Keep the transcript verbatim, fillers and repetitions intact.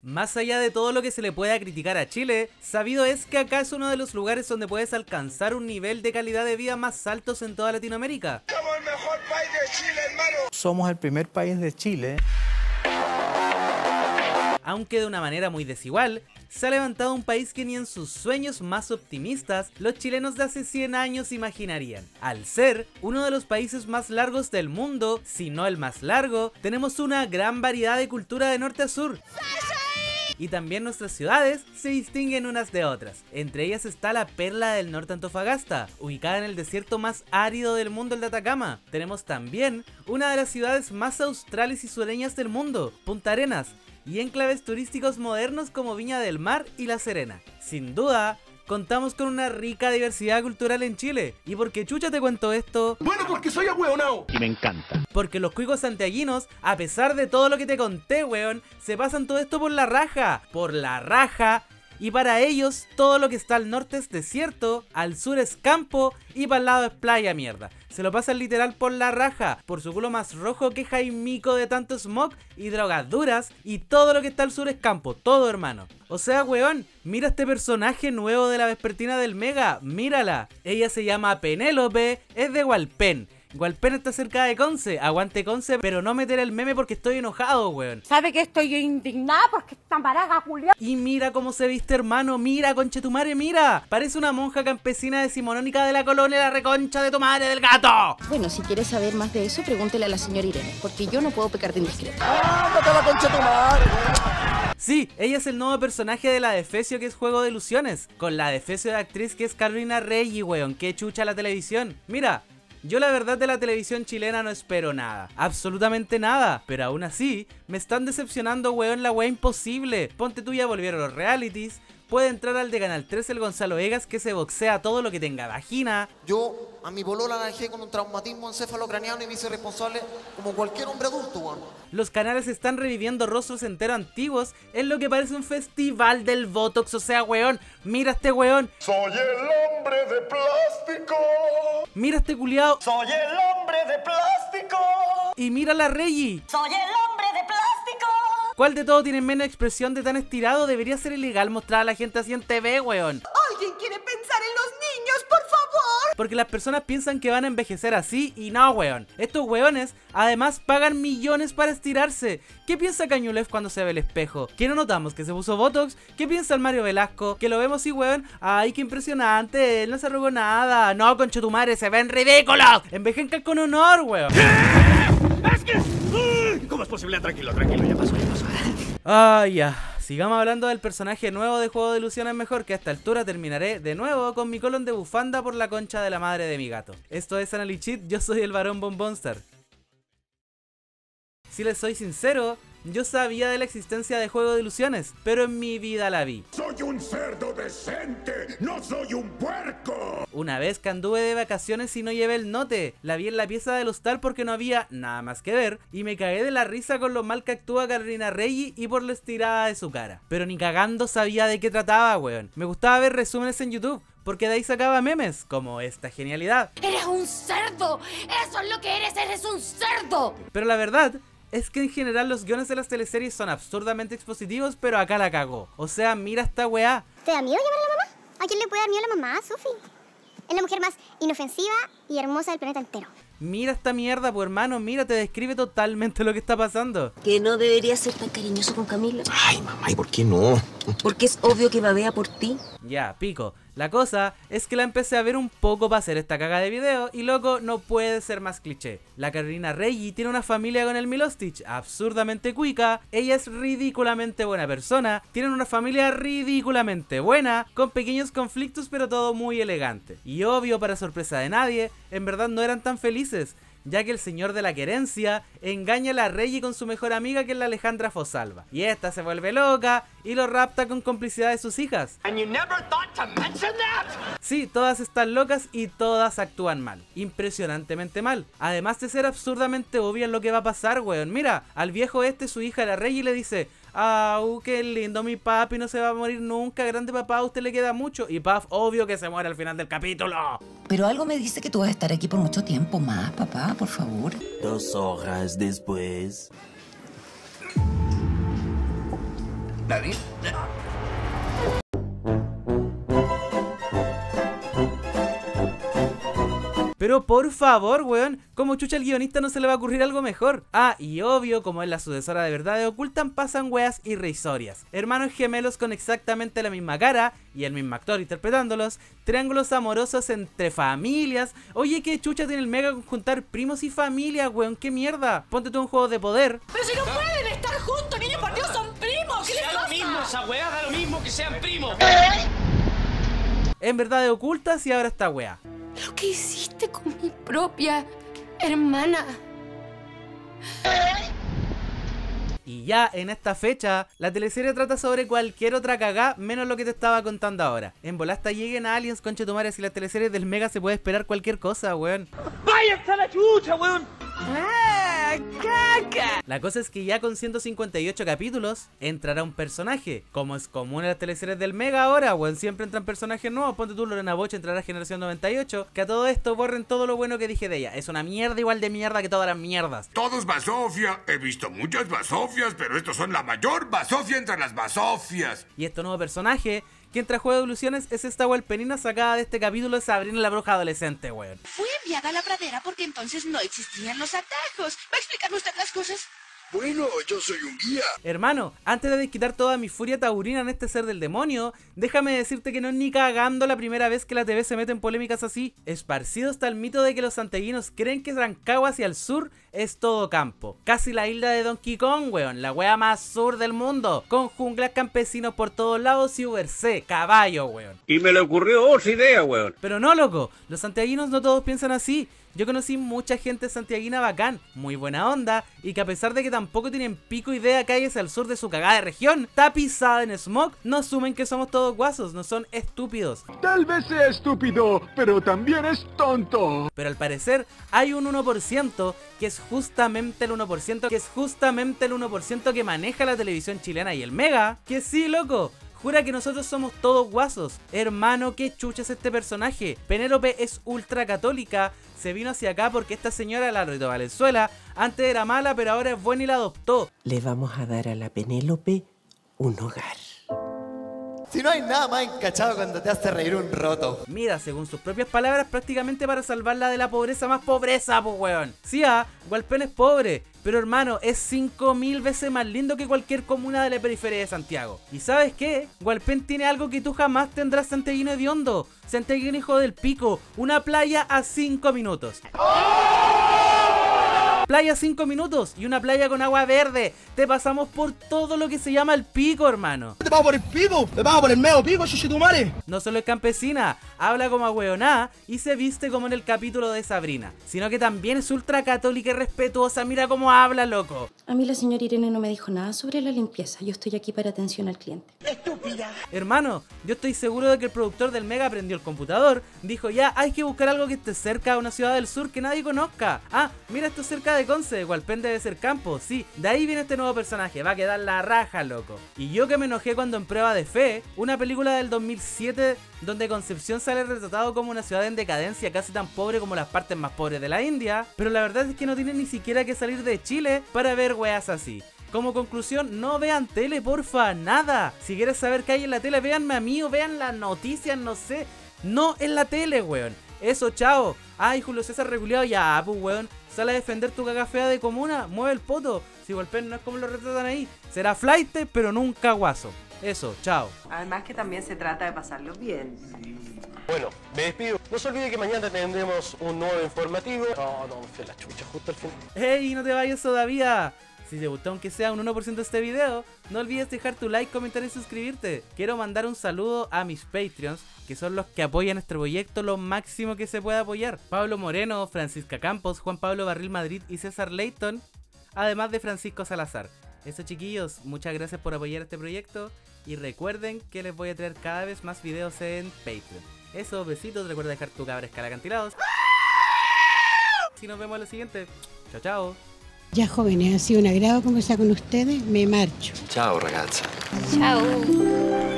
Más allá de todo lo que se le pueda criticar a Chile, sabido es que acá es uno de los lugares donde puedes alcanzar un nivel de calidad de vida más altos en toda Latinoamérica. Somos el mejor país de Chile, hermano. Somos el primer país de Chile. Aunque de una manera muy desigual, se ha levantado un país que ni en sus sueños más optimistas los chilenos de hace cien años imaginarían. Al ser uno de los países más largos del mundo, si no el más largo, tenemos una gran variedad de cultura de norte a sur. Y también nuestras ciudades se distinguen unas de otras. Entre ellas está la perla del norte Antofagasta, ubicada en el desierto más árido del mundo, el de Atacama. Tenemos también una de las ciudades más australes y sureñas del mundo, Punta Arenas, y enclaves turísticos modernos como Viña del Mar y La Serena. Sin duda, contamos con una rica diversidad cultural en Chile. ¿Y por qué chucha te cuento esto? Bueno, porque soy ahueonao. Y me encanta. Porque los cuicos santiaguinos, a pesar de todo lo que te conté, weón, se pasan todo esto por la raja. Por la raja. Y para ellos, todo lo que está al norte es desierto, al sur es campo y para el lado es playa, mierda. Se lo pasan literal por la raja, por su culo más rojo que Jaimico de tanto smog y drogas duras, y todo lo que está al sur es campo, todo, hermano. O sea, weón, mira este personaje nuevo de la vespertina del Mega, mírala. Ella se llama Penélope, es de Hualpén. Hualpén está cerca de Conce, aguante Conce, pero no meter el meme porque estoy enojado, weón. ¿Sabe que estoy indignada porque esta maraga, Julián? Y mira cómo se viste, hermano, mira, conchetumare, mira. Parece una monja campesina decimonónica de la colonia La Reconcha de tu madre del gato. Bueno, si quieres saber más de eso, pregúntele a la señora Irene, porque yo no puedo pecar de indiscreto. ¡Ándate a la concha de tu madre! Sí, ella es el nuevo personaje de la Defecio, que es Juego de Ilusiones, con la Defecio de actriz que es Carolina Reggi, weón, que chucha la televisión. Mira, yo la verdad de la televisión chilena no espero nada, absolutamente nada, pero aún así, me están decepcionando, weón, la wea imposible. Ponte tú, ya volvieron los realities, puede entrar al de Canal trece el Gonzalo Vegas, que se boxea todo lo que tenga vagina. Yo a mi polola la dejé con un traumatismo encefalocraniano y me hice responsable como cualquier hombre adulto, weón. Los canales están reviviendo rostros enteros antiguos en lo que parece un festival del Botox, o sea, weón, mira este weón. Soy el hombre de plástico. Mira este culiao. Soy el hombre de plástico. Y mira la Reggi. Soy el hombre de plástico. ¿Cuál de todos tiene menos expresión de tan estirado? Debería ser ilegal mostrar a la gente así en T V, weón. ¿Alguien quiere pensar en los niños, por favor? Porque las personas piensan que van a envejecer así y no, weón. Estos weones además pagan millones para estirarse. ¿Qué piensa Cañulef cuando se ve el espejo? ¿Que no notamos que se puso Botox? ¿Qué piensa el Mario Velasco? Que lo vemos así, weón. Ay, qué impresionante, él no se arrugó nada. No, conchetumare, se ven ridículos. Envejezcan con honor, weón. Es que... ¿Cómo es posible? Tranquilo, tranquilo, ya pasó, ya pasó. Ah, ya. Sigamos hablando del personaje nuevo de Juego de Ilusiones mejor, que a esta altura terminaré de nuevo con mi colon de bufanda por la concha de la madre de mi gato. Esto es Analichit, yo soy el varón Bombonstar. Si les soy sincero, yo sabía de la existencia de Juego de Ilusiones, pero en mi vida la vi. Soy un cerdo decente, no soy un puerco. Una vez que anduve de vacaciones y no llevé el note, la vi en la pieza del hostal porque no había nada más que ver, y me cagué de la risa con lo mal que actúa Carolina Reggi y por la estirada de su cara. Pero ni cagando sabía de qué trataba, weón. Me gustaba ver resúmenes en YouTube, porque de ahí sacaba memes, como esta genialidad. ¡Eres un cerdo! ¡Eso es lo que eres! ¡Eres un cerdo! Pero la verdad es que en general los guiones de las teleseries son absurdamente expositivos, pero acá la cagó. O sea, mira esta weá. ¿Te da miedo llamar a la mamá? ¿A quién le puede dar miedo a la mamá, Sophie? Es la mujer más inofensiva y hermosa del planeta entero. Mira esta mierda, pues hermano, mira, te describe totalmente lo que está pasando. Que no deberías ser tan cariñoso con Camila. Ay, mamá, ¿y por qué no? Porque es obvio que babea por ti. Ya, pico. La cosa es que la empecé a ver un poco para hacer esta caga de video y loco, no puede ser más cliché. La Carolina Reggi tiene una familia con el Milostich, absurdamente cuica, ella es ridículamente buena persona, tienen una familia ridículamente buena, con pequeños conflictos pero todo muy elegante. Y obvio, para sorpresa de nadie, en verdad no eran tan felices, ya que el señor de la querencia engaña a la Reggi con su mejor amiga, que es la Alejandra Fosalva. Y esta se vuelve loca y lo rapta con complicidad de sus hijas. And you never thought to mention that? Sí, todas están locas y todas actúan mal. Impresionantemente mal. Además de ser absurdamente obvio en lo que va a pasar, weón. Mira, al viejo este, su hija la Reggi le dice: ¡au, qué lindo, mi papi no se va a morir nunca! Grande papá, a usted le queda mucho. Y paf, obvio que se muere al final del capítulo. Pero algo me dice que tú vas a estar aquí por mucho tiempo más, papá, por favor. Dos horas después. David. Pero por favor, weón, como chucha al guionista no se le va a ocurrir algo mejor. Ah, y obvio, como es la sucesora de Verdades Ocultas, pasan weas irrisorias. Hermanos gemelos con exactamente la misma cara y el mismo actor interpretándolos. Triángulos amorosos entre familias. Oye, ¿qué chucha tiene el Mega con juntar primos y familia, weón? ¿Qué mierda? Ponte tú un juego de poder. Pero si no pueden estar juntos, niños, por Dios, son primos. ¿Qué les pasa? Da lo mismo, esa wea da lo mismo que sean primos. En Verdades Ocultas y ahora esta wea. Lo que hiciste con mi propia hermana. Y ya en esta fecha, la teleserie trata sobre cualquier otra cagá menos lo que te estaba contando ahora. En volasta lleguen a Aliens, conchetumare, si las teleseries del Mega se puede esperar cualquier cosa, weón. ¡Váyanse a la chucha, weón! ¡Ah, caca! La cosa es que ya con ciento cincuenta y ocho capítulos entrará un personaje, como es común en las teleseries del Mega ahora, weón, siempre entran personajes nuevos. Ponte tú, Lorena Boch entrará a Generación noventa y ocho, que a todo esto borren todo lo bueno que dije de ella. Es una mierda igual de mierda que todas las mierdas. Todo es basofia. He visto muchas basofias, pero estos son la mayor basofia entre las basofias. Y este nuevo personaje que entra a Juego de Ilusiones es esta Walpenina sacada de este capítulo de Sabrina la Bruja Adolescente, weón. Fui enviada a la pradera porque entonces no existían los atajos. ¿Va a explicarme usted las cosas? Bueno, yo soy un guía. Hermano, antes de desquitar toda mi furia taurina en este ser del demonio, déjame decirte que no es ni cagando la primera vez que la T V se mete en polémicas así. Esparcido está el mito de que los santiaguinos creen que Rancagua hacia el sur es todo campo. Casi la isla de Donkey Kong, weón, la wea más sur del mundo. Con junglas, campesinos por todos lados y Uber C, caballo, weón. Y me le ocurrió otra idea, weón. Pero no, loco, los santiaguinos no todos piensan así. Yo conocí mucha gente santiaguina bacán, muy buena onda, y que a pesar de que tampoco tienen pico idea que hay hacia el sur de su cagada de región, tapizada en smog, no asumen que somos todos guasos, no son estúpidos. Tal vez sea estúpido, pero también es tonto. Pero al parecer hay un uno por ciento que es justamente el uno por ciento, que es justamente el uno por ciento que maneja la televisión chilena y el Mega, que sí, loco. Jura que nosotros somos todos guasos. Hermano, ¿qué chucha es este personaje? Penélope es ultra católica. Se vino hacia acá porque esta señora, la Rito Valenzuela, antes era mala pero ahora es buena y la adoptó. Le vamos a dar a la Penélope un hogar. Si no hay nada más encachado cuando te hace reír un roto. Mira, según sus propias palabras, prácticamente para salvarla de la pobreza más pobreza, pues weón. Sí, ah, Walpen es pobre, pero hermano, es cinco mil veces más lindo que cualquier comuna de la periferia de Santiago. ¿Y sabes qué? Walpen tiene algo que tú jamás tendrás, santiaguino hediondo. Santiaguino hijo del pico, una playa a cinco minutos. Playa cinco minutos y una playa con agua verde. Te pasamos por todo lo que se llama el pico, hermano. Te pago por el pico, te pago por el medio pico, chuchetumare. No solo es campesina, habla como ahueoná y se viste como en el capítulo de Sabrina, sino que también es ultra católica y respetuosa. Mira cómo habla, loco. A mí la señora Irene no me dijo nada sobre la limpieza. Yo estoy aquí para atención al cliente. Estúpida. Hermano, yo estoy seguro de que el productor del Mega prendió el computador, dijo ya, hay que buscar algo que esté cerca de una ciudad del sur que nadie conozca. Ah, mira, esto es cerca de Conce, Walpen debe ser campo, sí. De ahí viene este nuevo personaje, va a quedar la raja, loco. Y yo que me enojé cuando en Prueba de Fe, una película del dos mil siete donde Concepción sale retratado como una ciudad en decadencia, casi tan pobre como las partes más pobres de la India, pero la verdad es que no tiene ni siquiera que salir de Chile para ver weas así. Como conclusión, no vean tele, porfa, nada. Si quieres saber qué hay en la tele, véanme a mí o vean las noticias, no sé. No en la tele, weón. Eso, chao. Ay, Julio César regulado, ya, pues, weón. Sale a defender tu caga fea de comuna, mueve el poto. Si Walpen no es como lo retratan ahí. Será flaite, pero nunca guaso. Eso, chao. Además que también se trata de pasarlo bien. Bueno, me despido. No se olvide que mañana tendremos un nuevo informativo. No, no, fue la chucha justo al fin. ¡Ey, no te vayas todavía! Si te gustó aunque sea un uno por ciento de este video, no olvides dejar tu like, comentar y suscribirte. Quiero mandar un saludo a mis Patreons, que son los que apoyan este proyecto lo máximo que se pueda apoyar. Pablo Moreno, Francisca Campos, Juan Pablo Barril Madrid y César Leighton, además de Francisco Salazar. Eso, chiquillos, muchas gracias por apoyar este proyecto y recuerden que les voy a traer cada vez más videos en Patreon. Eso, besitos, recuerda dejar tu cabra escala acantilados. Y nos vemos en la siguiente. Chao, chao. Ya, jóvenes, ha sido un agrado conversar con ustedes. Me marcho. Chao, ragazza. Chao.